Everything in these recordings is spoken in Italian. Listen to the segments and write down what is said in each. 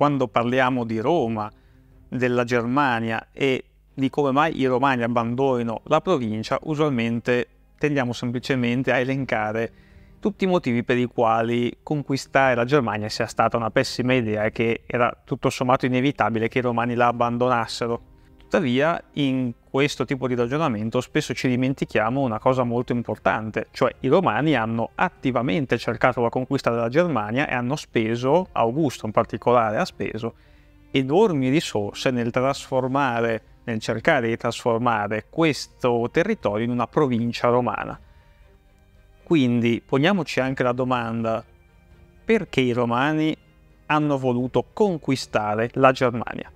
quando parliamo di Roma, della Germania e di come mai i romani abbandonino la provincia, usualmente tendiamo semplicemente a elencare tutti i motivi per i quali conquistare la Germania sia stata una pessima idea e che era tutto sommato inevitabile che i romani la abbandonassero. Tuttavia, in questo tipo di ragionamento spesso ci dimentichiamo una cosa molto importante, cioè i romani hanno attivamente cercato la conquista della Germania e hanno speso, Augusto in particolare ha speso, enormi risorse nel cercare di trasformare questo territorio in una provincia romana. Quindi poniamoci anche la domanda: perché i romani hanno voluto conquistare la Germania?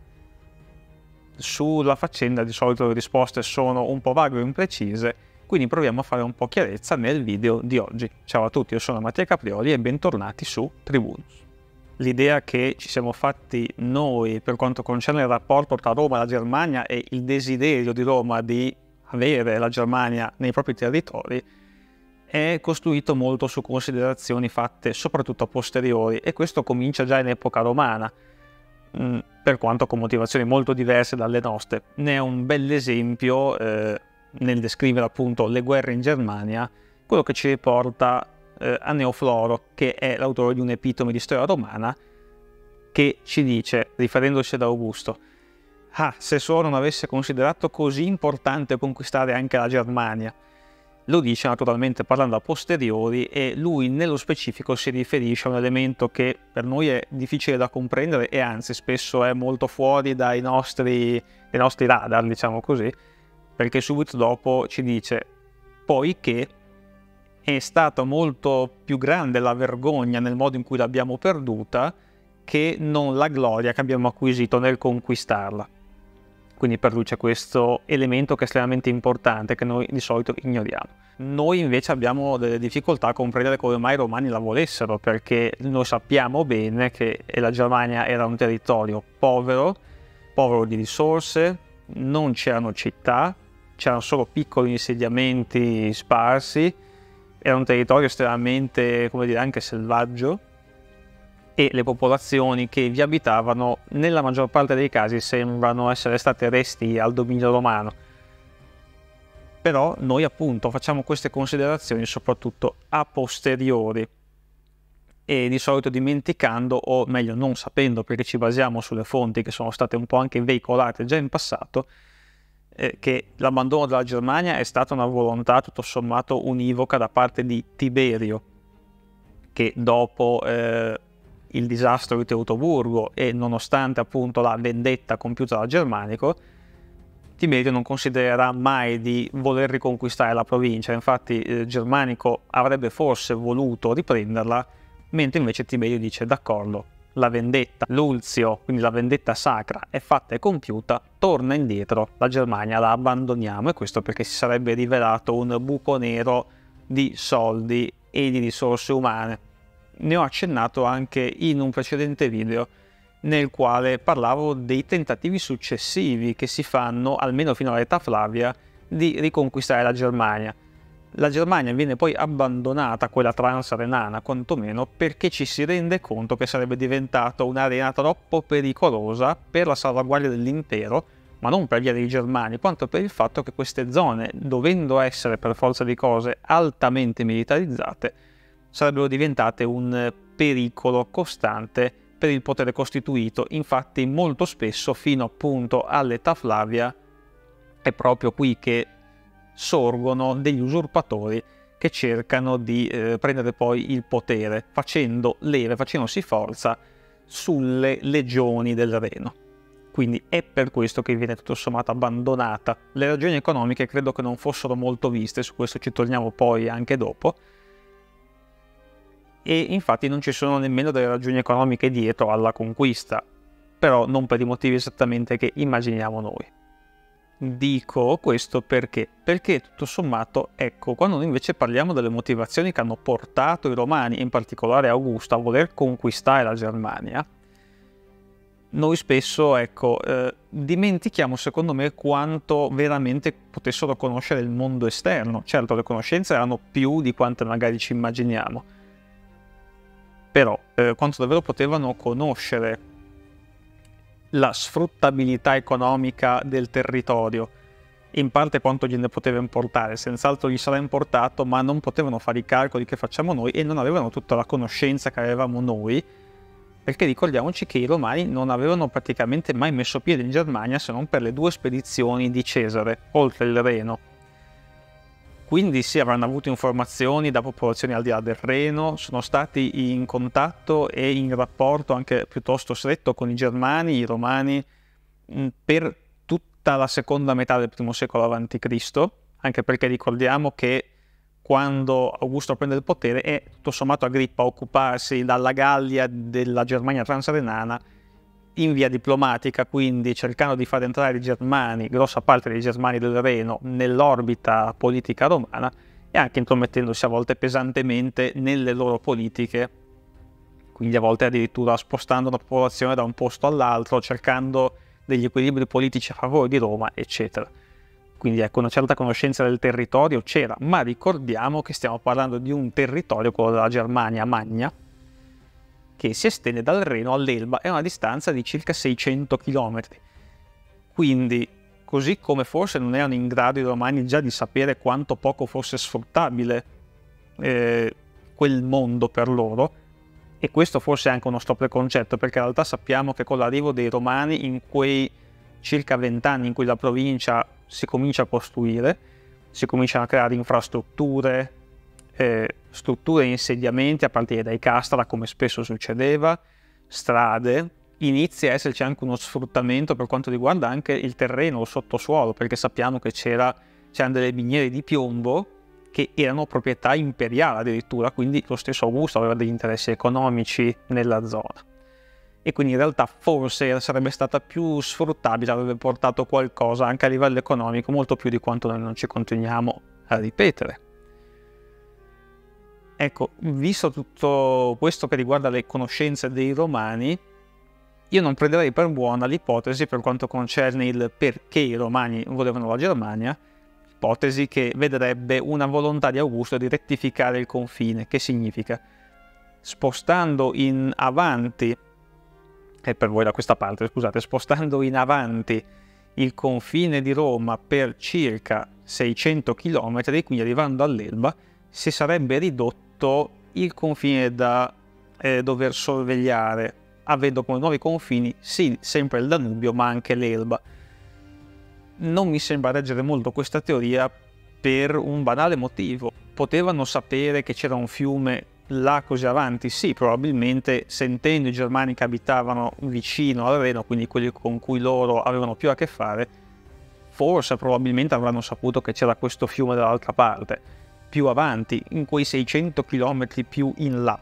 Sulla faccenda di solito le risposte sono un po' vaghe o imprecise, quindi proviamo a fare un po' chiarezza nel video di oggi. Ciao a tutti, io sono Mattia Caprioli e bentornati su Tribunus. L'idea che ci siamo fatti noi per quanto concerne il rapporto tra Roma e la Germania e il desiderio di Roma di avere la Germania nei propri territori è costruito molto su considerazioni fatte soprattutto a posteriori, e questo comincia già in epoca romana, per quanto con motivazioni molto diverse dalle nostre. Ne è un bell'esempio nel descrivere appunto le guerre in Germania quello che ci riporta a Neofloro, che è l'autore di un'epitome di storia romana, che ci dice, riferendosi ad Augusto: se solo non avesse considerato così importante conquistare anche la Germania. Lo dice naturalmente parlando a posteriori, e lui nello specifico si riferisce a un elemento che per noi è difficile da comprendere e anzi spesso è molto fuori dai nostri radar, diciamo così, perché subito dopo ci dice: poiché è stata molto più grande la vergogna nel modo in cui l'abbiamo perduta che non la gloria che abbiamo acquisito nel conquistarla. Quindi per lui c'è questo elemento che è estremamente importante, che noi di solito ignoriamo. Noi invece abbiamo delle difficoltà a comprendere come mai i romani la volessero, perché noi sappiamo bene che la Germania era un territorio povero di risorse, non c'erano città, c'erano solo piccoli insediamenti sparsi, era un territorio estremamente, come dire, anche selvaggio, e le popolazioni che vi abitavano nella maggior parte dei casi sembrano essere state resti al dominio romano. Però noi appunto facciamo queste considerazioni soprattutto a posteriori e di solito dimenticando, o meglio non sapendo, perché ci basiamo sulle fonti che sono state un po' anche veicolate già in passato, che l'abbandono della Germania è stata una volontà tutto sommato univoca da parte di Tiberio, che dopo il disastro di Teutoburgo e nonostante appunto la vendetta compiuta da Germanico, Tiberio non considererà mai di voler riconquistare la provincia. Infatti Germanico avrebbe forse voluto riprenderla, mentre invece Tiberio dice: d'accordo, la vendetta, l'ulzio, quindi la vendetta sacra è fatta e compiuta, torna indietro, la Germania la abbandoniamo. E questo perché si sarebbe rivelato un buco nero di soldi e di risorse umane. Ne ho accennato anche in un precedente video nel quale parlavo dei tentativi successivi che si fanno, almeno fino all'età Flavia, di riconquistare la Germania. La Germania viene poi abbandonata, quella transarenana quantomeno, perché ci si rende conto che sarebbe diventata un'area troppo pericolosa per la salvaguardia dell'impero, ma non per via dei Germani, quanto per il fatto che queste zone, dovendo essere per forza di cose altamente militarizzate, sarebbero diventate un pericolo costante per il potere costituito. Infatti molto spesso, fino appunto all'età Flavia, è proprio qui che sorgono degli usurpatori che cercano di prendere poi il potere, facendosi forza sulle legioni del Reno. Quindi è per questo che viene tutto sommato abbandonata. Le ragioni economiche credo che non fossero molto viste, su questo ci torniamo poi anche dopo, e infatti non ci sono nemmeno delle ragioni economiche dietro alla conquista, però non per i motivi esattamente che immaginiamo noi. Dico questo perché tutto sommato, ecco, quando noi invece parliamo delle motivazioni che hanno portato i romani, in particolare Augusto, a voler conquistare la Germania, noi spesso, ecco, dimentichiamo secondo me quanto veramente potessero conoscere il mondo esterno. Certo, le conoscenze erano più di quante magari ci immaginiamo, però quanto davvero potevano conoscere la sfruttabilità economica del territorio, in parte quanto gliene poteva importare. Senz'altro gli sarà importato, ma non potevano fare i calcoli che facciamo noi e non avevano tutta la conoscenza che avevamo noi, perché ricordiamoci che i Romani non avevano praticamente mai messo piede in Germania se non per le 2 spedizioni di Cesare, oltre il Reno. Quindi sì, avranno avuto informazioni da popolazioni al di là del Reno, sono stati in contatto e in rapporto anche piuttosto stretto con i Germani, i Romani, per tutta la seconda metà del I secolo a.C., anche perché ricordiamo che quando Augusto prende il potere è tutto sommato Agrippa a occuparsi dalla Gallia della Germania transarenana in via diplomatica, quindi cercando di far entrare i Germani, grossa parte dei Germani del Reno, nell'orbita politica romana e anche intromettendosi a volte pesantemente nelle loro politiche, quindi a volte addirittura spostando la popolazione da un posto all'altro, cercando degli equilibri politici a favore di Roma, eccetera. Quindi ecco, una certa conoscenza del territorio c'era, ma ricordiamo che stiamo parlando di un territorio, quello della Germania Magna, che si estende dal Reno all'Elba, è una distanza di circa 600 km. Quindi, così come forse non erano in grado i Romani già di sapere quanto poco fosse sfruttabile quel mondo per loro, e questo forse è anche uno preconcetto, perché in realtà sappiamo che con l'arrivo dei Romani, in quei circa 20 anni in cui la provincia si comincia a costruire, si cominciano a creare infrastrutture, strutture e insediamenti a partire dai castra, come spesso succedeva, strade, inizia a esserci anche uno sfruttamento per quanto riguarda anche il terreno, il sottosuolo, perché sappiamo che c'erano delle miniere di piombo che erano proprietà imperiale addirittura, quindi lo stesso Augusto aveva degli interessi economici nella zona. E quindi in realtà forse sarebbe stata più sfruttabile, avrebbe portato qualcosa anche a livello economico, molto più di quanto noi non ci continuiamo a ripetere. Ecco, visto tutto questo che riguarda le conoscenze dei Romani, io non prenderei per buona l'ipotesi per quanto concerne il perché i Romani volevano la Germania, ipotesi che vedrebbe una volontà di Augusto di rettificare il confine, che significa spostando in avanti, e per voi da questa parte, scusate, spostando in avanti il confine di Roma per circa 600 km, quindi arrivando all'Elba, si sarebbe ridotto il confine da dover sorvegliare, avendo come nuovi confini sì sempre il Danubio ma anche l'Elba. Non mi sembra reggere molto questa teoria per un banale motivo. Potevano sapere che c'era un fiume là così avanti? Sì, probabilmente, sentendo i Germani che abitavano vicino al Reno, quindi quelli con cui loro avevano più a che fare, forse probabilmente avranno saputo che c'era questo fiume dall'altra parte, più avanti, in quei 600 km più in là.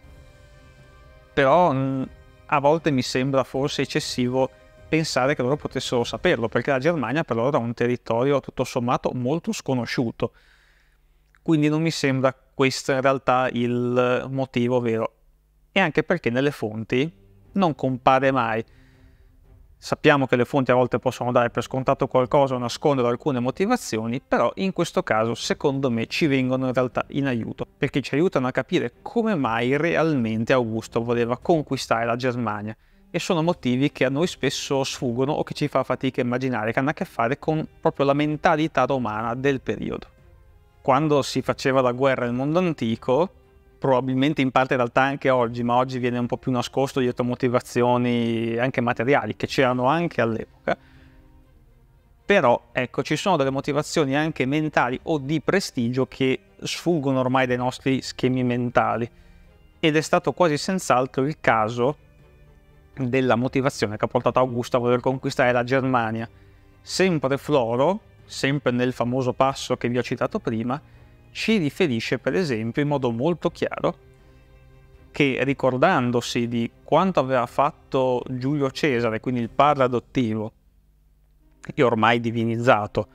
Però a volte mi sembra forse eccessivo pensare che loro potessero saperlo, perché la Germania per loro era un territorio tutto sommato molto sconosciuto. Quindi non mi sembra questo in realtà il motivo vero. E anche perché nelle fonti non compare mai. Sappiamo che le fonti a volte possono dare per scontato qualcosa o nascondere alcune motivazioni, però in questo caso secondo me ci vengono in realtà in aiuto, perché ci aiutano a capire come mai realmente Augusto voleva conquistare la Germania, e sono motivi che a noi spesso sfuggono o che ci fa fatica a immaginare, che hanno a che fare con proprio la mentalità romana del periodo. Quando si faceva la guerra nel mondo antico, probabilmente in parte in realtà anche oggi, ma oggi viene un po' più nascosto dietro motivazioni anche materiali, che c'erano anche all'epoca, però ecco, ci sono delle motivazioni anche mentali o di prestigio che sfuggono ormai dai nostri schemi mentali, ed è stato quasi senz'altro il caso della motivazione che ha portato Augusto a voler conquistare la Germania. Sempre Floro, sempre nel famoso passo che vi ho citato prima, ci riferisce per esempio in modo molto chiaro che, ricordandosi di quanto aveva fatto Giulio Cesare, quindi il padre adottivo e ormai divinizzato,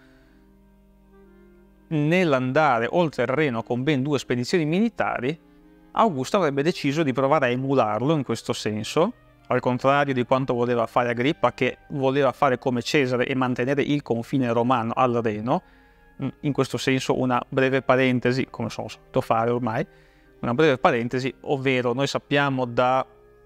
nell'andare oltre il Reno con ben 2 spedizioni militari, Augusto avrebbe deciso di provare a emularlo in questo senso, al contrario di quanto voleva fare Agrippa, che voleva fare come Cesare e mantenere il confine romano al Reno. In questo senso una breve parentesi, come sono solito fare ormai, una breve parentesi, ovvero noi sappiamo da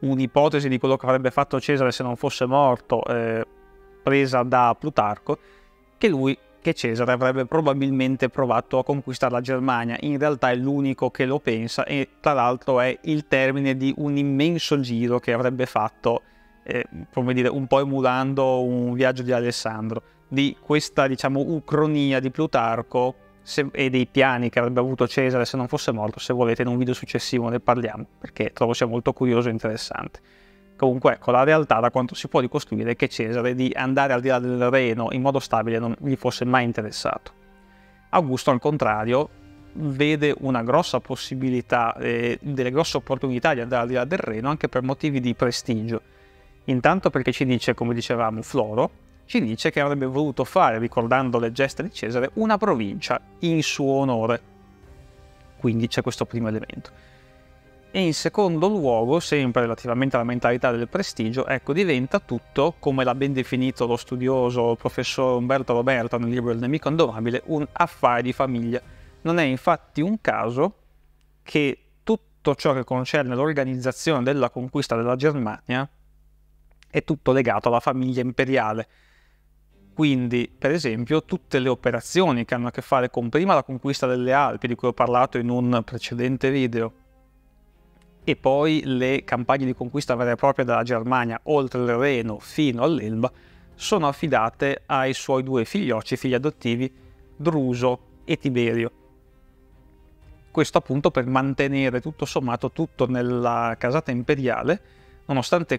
un'ipotesi di quello che avrebbe fatto Cesare se non fosse morto, presa da Plutarco, che Cesare avrebbe probabilmente provato a conquistare la Germania. In realtà è l'unico che lo pensa, e tra l'altro è il termine di un immenso giro che avrebbe fatto, come dire, un po' emulando un viaggio di Alessandro, di questa, diciamo, ucronia di Plutarco e dei piani che avrebbe avuto Cesare se non fosse morto. Se volete in un video successivo ne parliamo, perché trovo sia molto curioso e interessante. Comunque ecco, la realtà, da quanto si può ricostruire, è che Cesare di andare al di là del Reno in modo stabile non gli fosse mai interessato. Augusto, al contrario, vede una grossa possibilità, delle grosse opportunità di andare al di là del Reno, anche per motivi di prestigio. Intanto perché ci dice, come dicevamo, Floro, ci dice che avrebbe voluto fare, ricordando le gesta di Cesare, una provincia in suo onore. Quindi c'è questo primo elemento. E in secondo luogo, sempre relativamente alla mentalità del prestigio, ecco, diventa tutto, come l'ha ben definito lo studioso professor Umberto Roberto nel libro Il nemico indomabile, un affare di famiglia. Non è infatti un caso che tutto ciò che concerne l'organizzazione della conquista della Germania è tutto legato alla famiglia imperiale. Quindi, per esempio, tutte le operazioni che hanno a che fare con prima la conquista delle Alpi, di cui ho parlato in un precedente video, e poi le campagne di conquista vera e propria della Germania, oltre il Reno fino all'Elba, sono affidate ai suoi due figli adottivi, Druso e Tiberio. Questo appunto per mantenere tutto sommato tutto nella casata imperiale, nonostante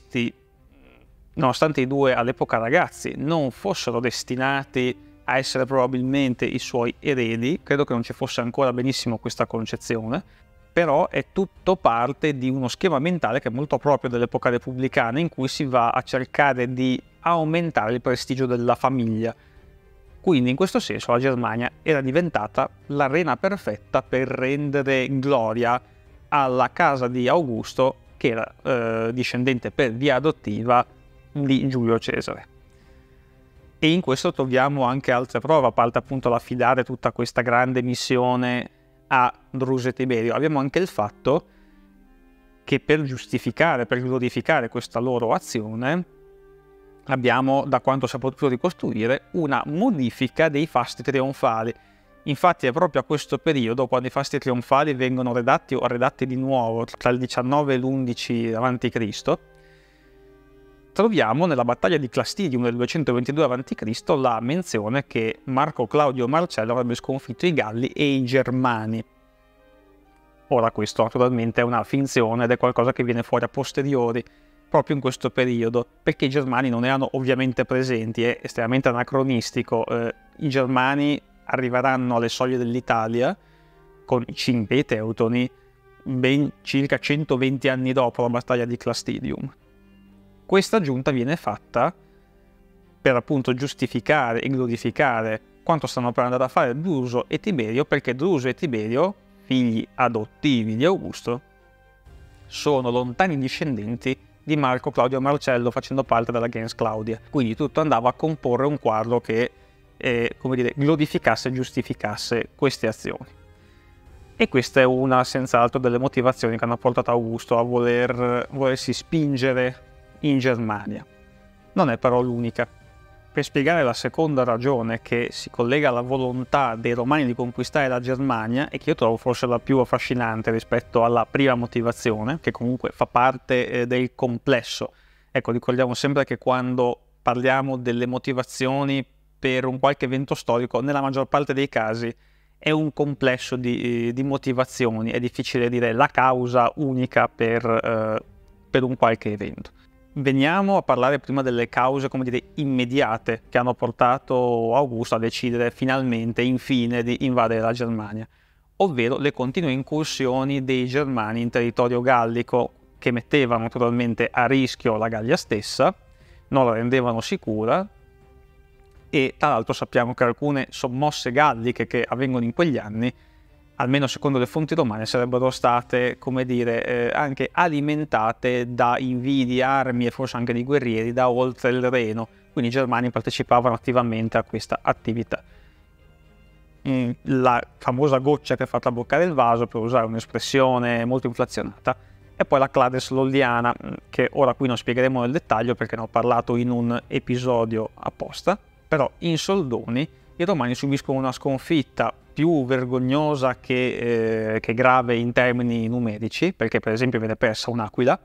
i due all'epoca ragazzi non fossero destinati a essere probabilmente i suoi eredi. Credo che non ci fosse ancora benissimo questa concezione, però è tutto parte di uno schema mentale che è molto proprio dell'epoca repubblicana, in cui si va a cercare di aumentare il prestigio della famiglia. Quindi in questo senso la Germania era diventata l'arena perfetta per rendere gloria alla casa di Augusto, che era discendente per via adottiva di Giulio Cesare. E in questo troviamo anche altre prove, a parte appunto l'affidare tutta questa grande missione a Druso e Tiberio. Abbiamo anche il fatto che per glorificare questa loro azione, abbiamo, da quanto si è potuto ricostruire, una modifica dei fasti trionfali. Infatti è proprio a questo periodo, quando i fasti trionfali vengono redatti o redatti di nuovo tra il 19 e l'11 a.C., troviamo nella battaglia di Clastidium del 222 a.C. la menzione che Marco Claudio Marcello avrebbe sconfitto i Galli e i Germani. Ora questo naturalmente è una finzione ed è qualcosa che viene fuori a posteriori, proprio in questo periodo, perché i Germani non erano ovviamente presenti, è estremamente anacronistico. I Germani arriveranno alle soglie dell'Italia con i Cinque e i Teutoni ben circa 120 anni dopo la battaglia di Clastidium. Questa giunta viene fatta per appunto giustificare e glorificare quanto stanno per andare a fare Druso e Tiberio, perché Druso e Tiberio, figli adottivi di Augusto, sono lontani discendenti di Marco Claudio Marcello, facendo parte della gens Claudia. Quindi tutto andava a comporre un quadro che, come dire, glorificasse e giustificasse queste azioni. E questa è una senz'altro delle motivazioni che hanno portato Augusto a volersi spingere in Germania. Non è però l'unica. Per spiegare la seconda ragione, che si collega alla volontà dei Romani di conquistare la Germania, e che io trovo forse la più affascinante rispetto alla prima motivazione, che comunque fa parte del complesso. Ecco, ricordiamo sempre che quando parliamo delle motivazioni per un qualche evento storico, nella maggior parte dei casi è un complesso di motivazioni. È difficile dire la causa unica per un qualche evento. Veniamo a parlare prima delle cause, come dire, immediate che hanno portato Augusto a decidere finalmente, infine, di invadere la Germania, ovvero le continue incursioni dei Germani in territorio gallico, che mettevano naturalmente a rischio la Gallia stessa, non la rendevano sicura, e tra l'altro sappiamo che alcune sommosse galliche che avvengono in quegli anni, almeno secondo le fonti romane, sarebbero state, come dire, anche alimentate da invii di armi e forse anche di guerrieri da oltre il Reno, quindi i Germani partecipavano attivamente a questa attività. La famosa goccia che fa traboccare il vaso, per usare un'espressione molto inflazionata, e poi la Clades Lolliana, che ora qui non spiegheremo nel dettaglio perché ne ho parlato in un episodio apposta, però in soldoni i romani subiscono una sconfitta più vergognosa che grave in termini numerici, perché per esempio viene persa un'Aquila,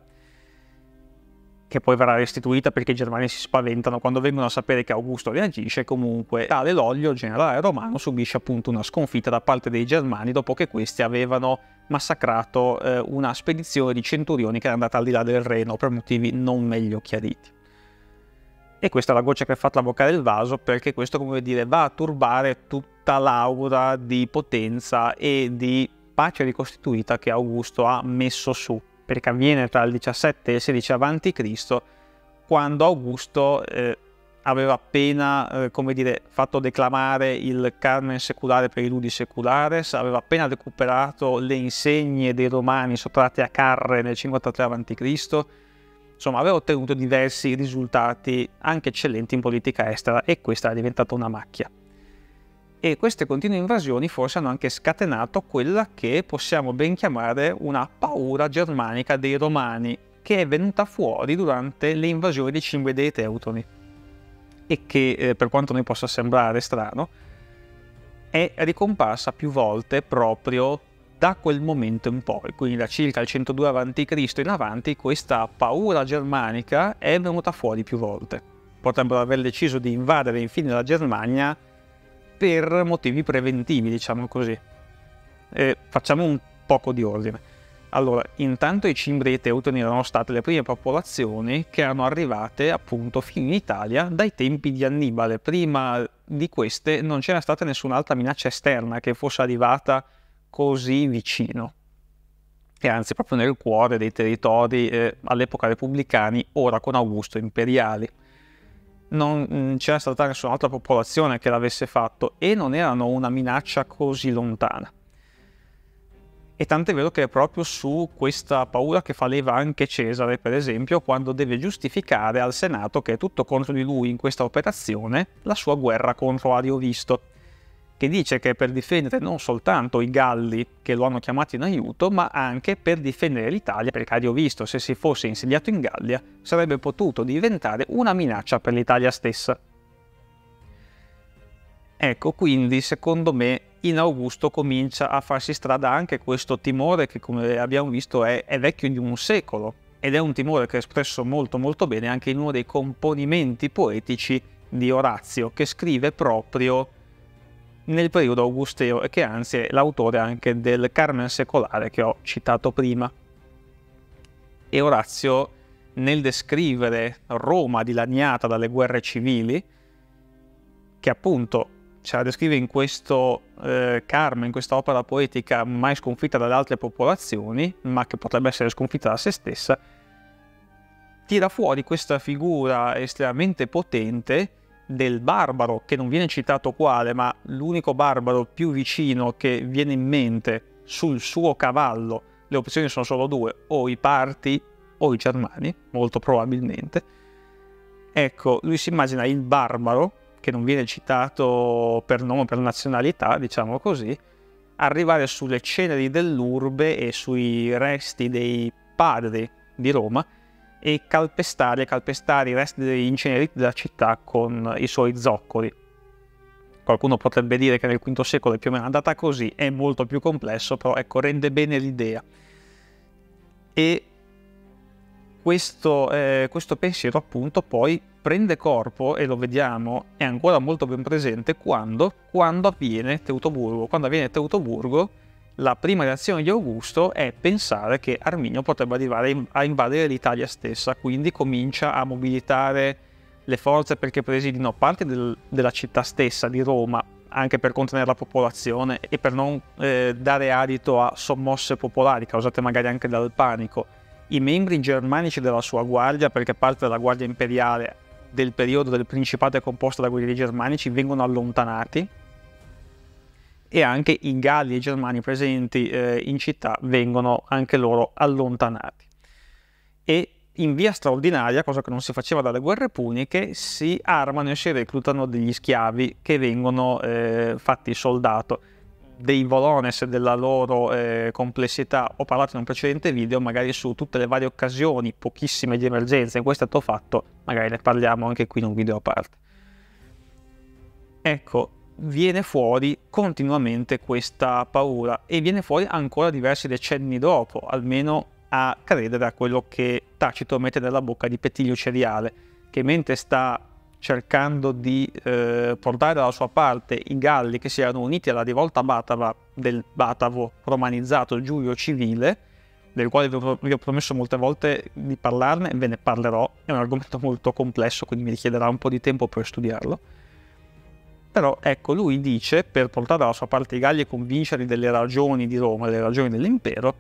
che poi verrà restituita perché i germani si spaventano quando vengono a sapere che Augusto reagisce. Comunque tale Lollio, generale romano, subisce appunto una sconfitta da parte dei germani dopo che questi avevano massacrato una spedizione di centurioni che era andata al di là del Reno per motivi non meglio chiariti. E questa è la goccia che ha fatto abboccare il vaso, perché questo, come dire, va a turbare tutta l'aura di potenza e di pace ricostituita che Augusto ha messo su, perché avviene tra il 17 e il 16 a.C., quando Augusto aveva appena, come dire, fatto declamare il Carmen Seculare per i Ludi Seculares, aveva appena recuperato le insegne dei Romani sottratte a Carre nel 53 a.C., insomma aveva ottenuto diversi risultati anche eccellenti in politica estera e questa è diventata una macchia. E queste continue invasioni forse hanno anche scatenato quella che possiamo ben chiamare una paura germanica dei Romani, che è venuta fuori durante le invasioni di Cimbre dei Teutoni e che, per quanto noi possa sembrare strano, è ricomparsa più volte proprio da quel momento in poi, quindi da circa il 102 a.C. in avanti, questa paura germanica è venuta fuori più volte. Potrebbero aver deciso di invadere infine la Germania per motivi preventivi, diciamo così. Facciamo un poco di ordine. Allora, intanto i Cimbri e i Teutoni erano state le prime popolazioni che erano arrivate appunto fino in Italia dai tempi di Annibale. Prima di queste non c'era stata nessun'altra minaccia esterna che fosse arrivata così vicino, e anzi proprio nel cuore dei territori all'epoca repubblicani, ora con Augusto imperiali. Non c'era stata nessun'altra popolazione che l'avesse fatto e non erano una minaccia così lontana. E tant'è vero che è proprio su questa paura che fa leva anche Cesare, per esempio, quando deve giustificare al Senato che è tutto contro di lui in questa operazione la sua guerra contro Ariovisto, che dice che è per difendere non soltanto i Galli che lo hanno chiamato in aiuto, ma anche per difendere l'Italia, perché Ariovisto, se si fosse insediato in Gallia, sarebbe potuto diventare una minaccia per l'Italia stessa. Ecco, quindi, secondo me, in Augusto comincia a farsi strada anche questo timore che, come abbiamo visto, è vecchio di un secolo, ed è un timore che è espresso molto molto bene anche in uno dei componimenti poetici di Orazio, che scrive proprio nel periodo augusteo e che anzi è l'autore anche del Carmen Secolare che ho citato prima. E Orazio, nel descrivere Roma dilaniata dalle guerre civili, che appunto ce la descrive in questo Carmen, in questa opera poetica mai sconfitta dalle altre popolazioni, ma che potrebbe essere sconfitta da se stessa, tira fuori questa figura estremamente potente del barbaro, che non viene citato quale, ma l'unico barbaro più vicino che viene in mente sul suo cavallo. Le opzioni sono solo due, o i Parti o i Germani, molto probabilmente. Ecco, lui si immagina il barbaro, che non viene citato per nome, per nazionalità, diciamo così, arrivare sulle ceneri dell'urbe e sui resti dei padri di Roma e calpestare i resti degli inceneriti della città con i suoi zoccoli. Qualcuno potrebbe dire che nel V secolo è più o meno andata così, è molto più complesso, però ecco, rende bene l'idea. E questo pensiero appunto poi prende corpo, e lo vediamo, è ancora molto ben presente quando avviene Teutoburgo. Quando avviene Teutoburgo, la prima reazione di Augusto è pensare che Arminio potrebbe arrivare a invadere l'Italia stessa, quindi comincia a mobilitare le forze perché presidino parte della città stessa di Roma, anche per contenere la popolazione e per non dare adito a sommosse popolari causate magari anche dal panico. I membri germanici della sua guardia, perché parte della guardia imperiale del periodo del Principato è composta da guerrieri germanici, vengono allontanati, e anche i Galli e i Germani presenti in città vengono anche loro allontanati. E in via straordinaria, cosa che non si faceva dalle guerre puniche, si armano e si reclutano degli schiavi che vengono fatti soldato. dei Voronezh e della loro complessità ho parlato in un precedente video, magari su tutte le varie occasioni, pochissime di emergenza in cui è stato fatto, magari ne parliamo anche qui in un video a parte. Ecco, viene fuori continuamente questa paura e viene fuori ancora diversi decenni dopo, almeno a credere a quello che Tacito mette nella bocca di Petilio Ceriale, che mentre sta cercando di portare dalla sua parte i Galli che si erano uniti alla rivolta batava del Batavo romanizzato Giulio Civile, del quale vi ho promesso molte volte di parlarne e ve ne parlerò, è un argomento molto complesso, quindi mi richiederà un po' di tempo per studiarlo. Però ecco, lui dice, per portare dalla sua parte i Galli e convincerli delle ragioni di Roma, delle ragioni dell'impero,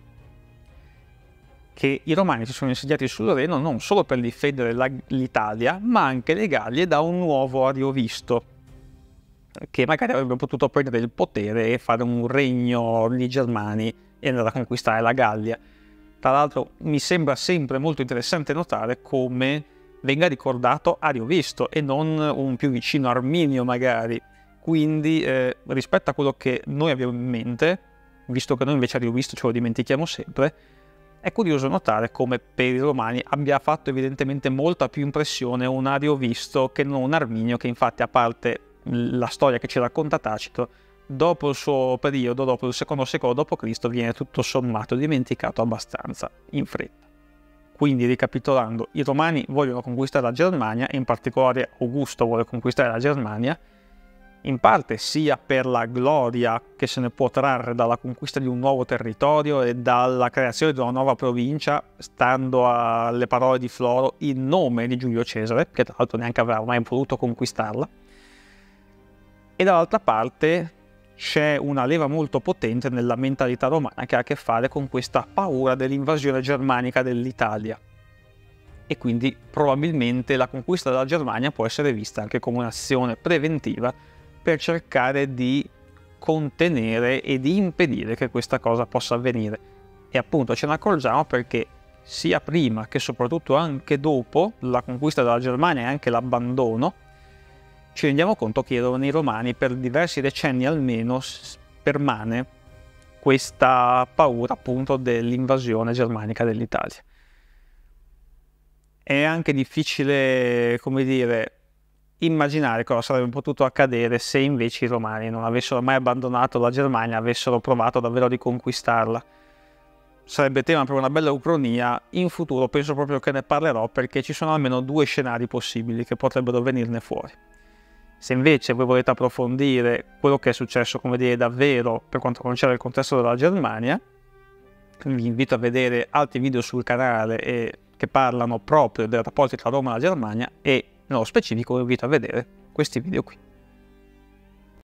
che i Romani si sono insediati sul Reno non solo per difendere l'Italia, ma anche le Gallie da un nuovo Ariovisto, che magari avrebbe potuto prendere il potere e fare un regno di Germani e andare a conquistare la Gallia. Tra l'altro mi sembra sempre molto interessante notare come venga ricordato Ariovisto e non un più vicino Arminio magari, quindi rispetto a quello che noi abbiamo in mente, visto che noi invece Ariovisto ce lo dimentichiamo sempre, è curioso notare come per i Romani abbia fatto evidentemente molta più impressione un Ariovisto che non un Arminio, che infatti, a parte la storia che ci racconta Tacito, dopo il suo periodo, dopo il secondo secolo d.C., viene tutto sommato dimenticato abbastanza in fretta. Quindi, ricapitolando, i Romani vogliono conquistare la Germania, e in particolare Augusto vuole conquistare la Germania, in parte sia per la gloria che se ne può trarre dalla conquista di un nuovo territorio e dalla creazione di una nuova provincia, stando alle parole di Floro, in nome di Giulio Cesare, che tra l'altro neanche aveva mai voluto conquistarla, e dall'altra parte c'è una leva molto potente nella mentalità romana che ha a che fare con questa paura dell'invasione germanica dell'Italia. E quindi probabilmente la conquista della Germania può essere vista anche come un'azione preventiva per cercare di contenere e di impedire che questa cosa possa avvenire. E appunto ce ne accorgiamo perché sia prima che soprattutto anche dopo la conquista della Germania e anche l'abbandono, ci rendiamo conto che nei Romani per diversi decenni almeno permane questa paura appunto dell'invasione germanica dell'Italia. È anche difficile, come dire, immaginare cosa sarebbe potuto accadere se invece i Romani non avessero mai abbandonato la Germania, avessero provato davvero a riconquistarla. Sarebbe tema per una bella ucronia. In futuro penso proprio che ne parlerò, perché ci sono almeno due scenari possibili che potrebbero venirne fuori. Se invece voi volete approfondire quello che è successo, come dire, davvero per quanto concerne il contesto della Germania, vi invito a vedere altri video sul canale che parlano proprio dei rapporti tra Roma e la Germania, e nello specifico vi invito a vedere questi video qui.